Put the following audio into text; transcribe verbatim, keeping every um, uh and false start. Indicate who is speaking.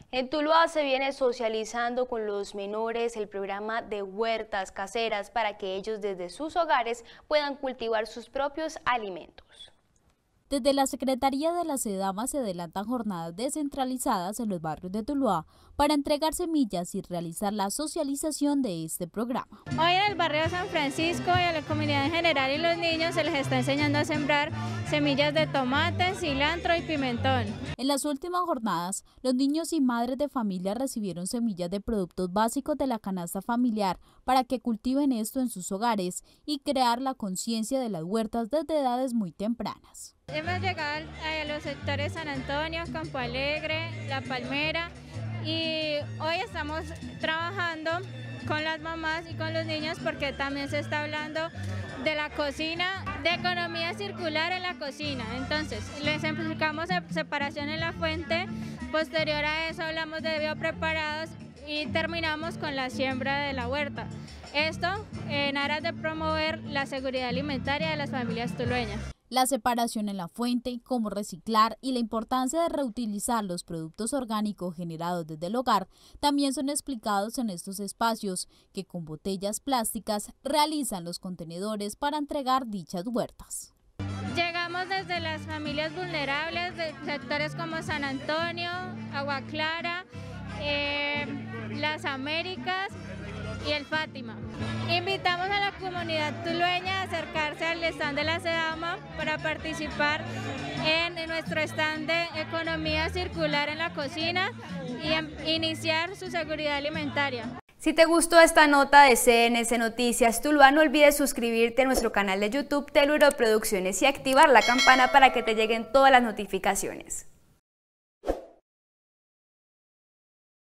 Speaker 1: En Tuluá se viene socializando con los menores el programa de huertas caseras para que ellos desde sus hogares puedan cultivar sus propios alimentos.
Speaker 2: Desde la Secretaría de la SEDAMA se adelantan jornadas descentralizadas en los barrios de Tuluá para entregar semillas y realizar la socialización de este programa.
Speaker 3: Hoy en el barrio de San Francisco y a la comunidad en general y los niños se les está enseñando a sembrar semillas de tomate, cilantro y pimentón.
Speaker 2: En las últimas jornadas, los niños y madres de familia recibieron semillas de productos básicos de la canasta familiar para que cultiven esto en sus hogares y crear la conciencia de las huertas desde edades muy tempranas.
Speaker 3: Hemos llegado a los sectores San Antonio, Campo Alegre, La Palmera y hoy estamos trabajando con las mamás y con los niños porque también se está hablando de la cocina, de economía circular en la cocina. Entonces, les explicamos separación en la fuente, posterior a eso hablamos de biopreparados y terminamos con la siembra de la huerta. Esto en aras de promover la seguridad alimentaria de las familias tulueñas.
Speaker 2: La separación en la fuente, cómo reciclar y la importancia de reutilizar los productos orgánicos generados desde el hogar también son explicados en estos espacios que con botellas plásticas realizan los contenedores para entregar dichas huertas.
Speaker 3: Llegamos desde las familias vulnerables de sectores como San Antonio, Agua Clara, eh, Las Américas y el Fátima. Invitamos a la comunidad tulueña a acercarse al stand de la SEDAMA para participar en nuestro stand de economía circular en la cocina y iniciar su seguridad alimentaria.
Speaker 1: Si te gustó esta nota de C N C Noticias Tuluá, no olvides suscribirte a nuestro canal de YouTube Teluro Producciones y activar la campana para que te lleguen todas las notificaciones.